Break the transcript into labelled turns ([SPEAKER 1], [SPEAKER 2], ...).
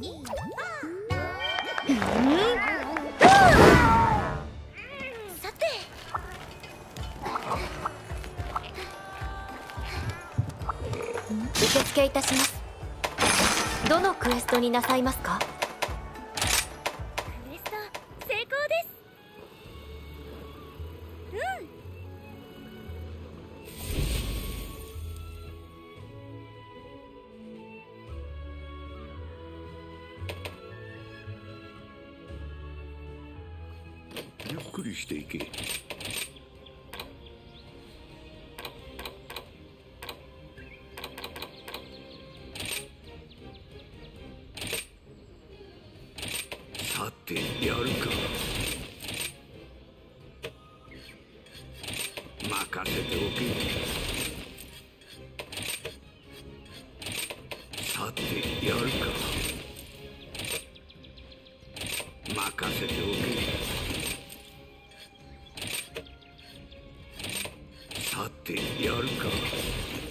[SPEAKER 1] さて、受付いたします。どのクエストになさいますか？
[SPEAKER 2] クエスト成功です。
[SPEAKER 3] ゆっくりしていけ。さてやるか。任せておけ。さてやるか。任せておけ。さてやるか。